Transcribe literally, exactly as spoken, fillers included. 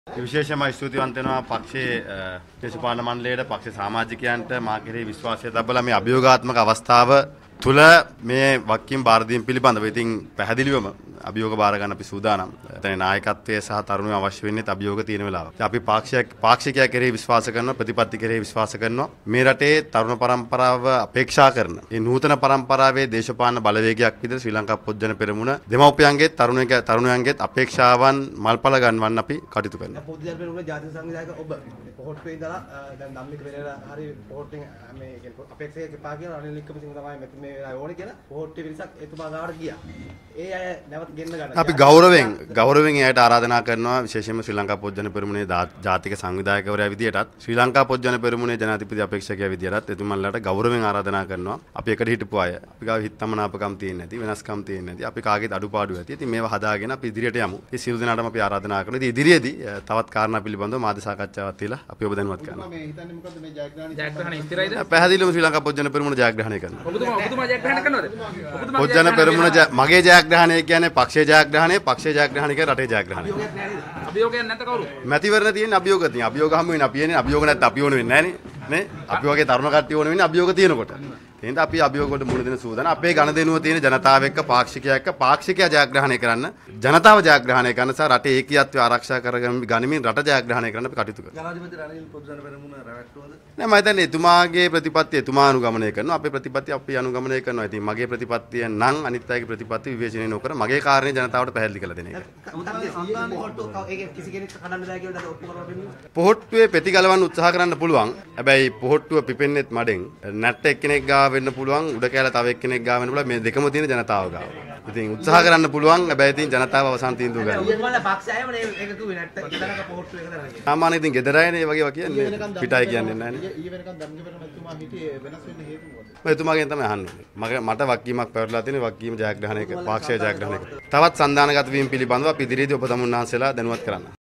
විශේෂයෙන්ම ස්තුතිවන්ත වෙනවා පක්ෂයේ දේශපාලන මණ්ඩලයට පක්ෂ සමාජිකයන්ට මා කෙරෙහි විශ්වාසය දබලා මේ අභියෝගාත්මක අවස්ථාව තුල මේ වක්කීම් බාර දීම පිළිබඳව ඉතින් පැහැදිලිවම අභියෝග බාර ගන්න අපි සූදානම්. එතන නායකත්වයේ සහ තරුණයෝ අවශ්‍ය වෙන්නේ අභියෝග තියෙන වෙලාවක. අපි පාක්ෂික පාක්ෂිකයා කෙරෙහි විශ්වාස කරනවා, ප්‍රතිපත්ති කෙරෙහි විශ්වාස කරනවා. මේ රටේ තරුණ පරම්පරාව අපේක්ෂා කරන මේ නූතන පරම්පරාවේ දේශපාලන බලවේගයක් විදිහට ශ්‍රී ලංකා පොත්ජන පෙරමුණ දෙමව්පියන්ගේ තරුණයන්ගේ තරුණයන්ගේ අපේක්ෂාවන් මල්පල ගන්නවන්න අපි කටයුතු කරනවා. පොත්ජන පෙරමුණ ජාතික සංවිධායක ඔබ පොහොට්ටුවේ ඉඳලා දැන් ධම්මික වෙලෙලා හරි පොහොට්ටුවෙන් මේ කියන්නේ අපේක්ෂකයෙක් එපා කියලා රනිල් වික්‍රමසිංහ තමයි මෙතන මේ වෙලාවේ ඕනේ කියලා පොහොට්ටුවේ පිරිසක් එතුමා ගාවට ගියා. ඒ අය නැවත ගෙන්න ගන්න. අපි ගෞරවයෙන් ගෞරවයෙන් එයාට ආරාධනා කරනවා විශේෂයෙන්ම ශ්‍රී ලංකා පොත්ජන පෙරමුණේ ජාතික සංවිධායකවරයා විදියටත් ශ්‍රී ලංකා පොත්ජන පෙරමුණේ ජනාධිපති අපේක්ෂකයා විදියටත් එතුමන්ලාට ගෞරවයෙන් ආරාධනා කරනවා. අපි එකට හිටපු අය. අපි ගාව හිතමනාපකම් තියෙන්නේ නැති, වෙනස්කම් තියෙන්නේ නැති. අපි කාගේත් අඩුපාඩු ඇති. ඉතින් මේවා හදාගෙන අපි ඉදිරියට යමු. මේ සියලු දෙනාටම අපි ආරාධනා කරනවා. ඉතින් ඉදිරියේදී තවත් කාරණා පිළිබඳව මාධ්‍ය සාකච්ඡාවක් තියලා අපි ඔබ දැනුවත් කරනවා. මේ හිතන්නේ මොකද්ද මේ ජයග්‍රහණය ජයග්‍රහණය ස්ථිරයිද? පැහැදිලිවම ශ්‍රී ලංකා පොත්ජන පෙරමුණ ජයග්‍රහණය කරනවා. ඔබතුමා ඔබතුමා ජයග්‍රහණය කරනවද? ඔබතුමා පොත්ජන පෙරමුණ මගේ ජයග්‍රහණය කියන්නේ පක්ෂයේ ජයග්‍රහණය, පක්ෂයේ ජයග්‍රහණය කියන්නේ රටේ ජයග්‍රහණය. අභියෝගයක් නැත කවුරු? මැතිවරණ තියෙන අභියෝග තියෙන. අභියෝග හම්බ වෙන අපි එන්නේ අභියෝග නැත්නම් අපි ඕන වෙන්නේ නැහැ නේ. අපි වගේ තරුණ කට්ටිය ඕන වෙන්නේ අභියෝග තියෙනකොට. එහෙනම් අපි අභියෝග වලට මුහුණ දෙන සූදානම්. අපේ ගණදෙනුව තියෙන ජනතාව එක්ක පාක්ෂිකයා එක්ක පාක්ෂිකයා ජයග්‍රහණය කරන්න, ජනතාව ජයග්‍රහණය කරන්න සහ රටේ ඒකීයත්වය ආරක්ෂා කරගනිමින් රට ජයග්‍රහණය කරන්න අපි කටයුතු කරනවා. ජනාධිපති රනිල් පොත්ජන පෙරමුණ රැවට්ටුවද? නෑ මම හිතන්නේ එතුමාගේ ප්‍රතිපත්තිය එතුමා අනුගමනය කරනවා. අපේ ප්‍රතිපත්තිය අපි අනුගමනය කරනවා. ඉතින් මගේ ප්‍රතිපත්තිය නම් අනිත් අයගේ ප්‍රතිපත්ති විවේචනය නොකර මගේ කාරණේ ජනතාවට පැහැදිලි කරලා දෙන එක. පොහොට්ටුවේ පෙති ගලවන්න උත්සාහ කරන්න පුළුවන්. හැබැයි පොහොට්ටුව පිපෙන්නෙත් මඩෙන්. නැට්ට එක්කෙනෙක් ගාව වෙන්න පුළුවන්, උඩ කැල තව එක්කෙනෙක් ගාව වෙන්න පුළුවන්. මේ දෙකම තියෙන ජනතාව ගාව. ඉතින් උත්සාහ කරන්න පුළුවන්. හැබැයි ඉතින් ජනතාව අවසන් තීන්දුව ගන්නවා. ඊවල පක්ෂයම නේ ඒක කිව්වේ නැට්ට ඉතනක පොහොට්ටුව එක දරගෙන. සාමාන්‍ය ඉතින් ගෙදර අයනේ වගේ වා කියන්නේ. පිටයි කියන්නේ නැහැ නේ. ඊ වෙනකන් ධම්මික පෙරමුණ හිටියේ වෙනස් වෙන්න හේතුව මොකද? මම එතුමාගෙන් තමයි අහන්නේ. මගේ මට වක්කීමක් පැවරලා තියෙන වක්කීම ජයග්‍රහණය කර පාක්ෂය ජයග්‍රහණය කර. තවත් සන්දානගත වීම පිළිබඳව අපි ඉදිරියේදී ඔබ තමුන් වහන්සේලා දැනුවත් කරන්න.